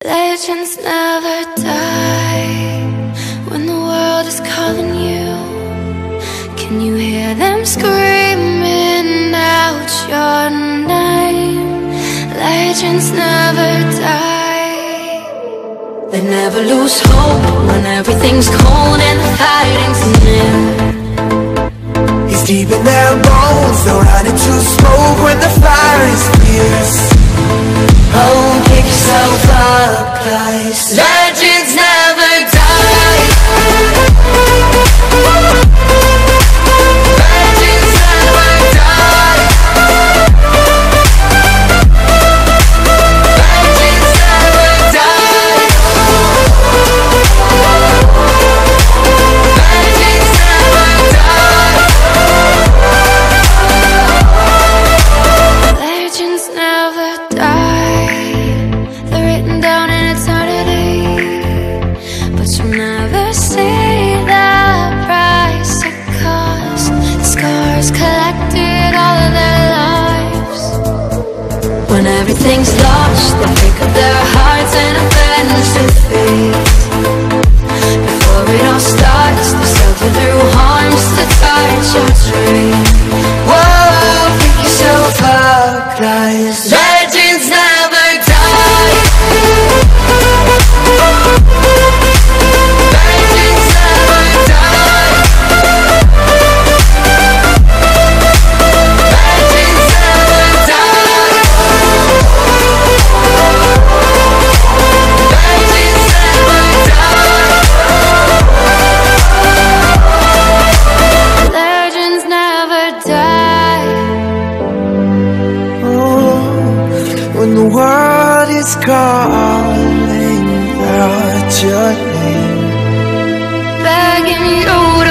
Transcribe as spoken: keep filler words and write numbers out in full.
Legends never die. When the world is calling you, can you hear them screaming out your name? Legends never die. They never lose hope when everything's cold and the fighting's near. It's deep in their bones, they'll run into smoke when the fire is fierce. Oh, pick yourself up, guys. Legends never die. Legends never die. Legends never die. Legends never die. Legends never die. Never see the price it cost. The scars collected all of their lives. When everything's lost, they pick up their hearts and avenge defeat. Before it all starts, they shelter through harms to touch your dream. Whoa, pick yourself up, guys. Legends never die. The world is calling out your name, begging you